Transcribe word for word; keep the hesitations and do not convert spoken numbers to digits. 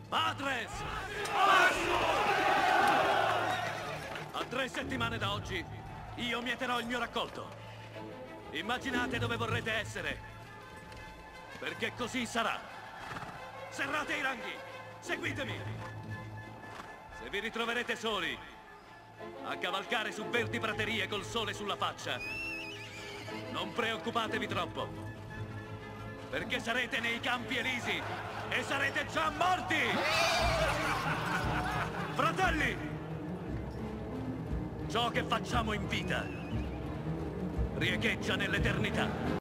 Patres! A tre settimane da oggi, io mieterò il mio raccolto. Immaginate dove vorrete essere, perché così sarà. Serrate i ranghi, seguitemi. Se vi ritroverete soli, a cavalcare su verdi praterie col sole sulla faccia, non preoccupatevi troppo, perché sarete nei Campi Elisi e sarete già morti! Fratelli! Ciò che facciamo in vita riecheggia nell'eternità.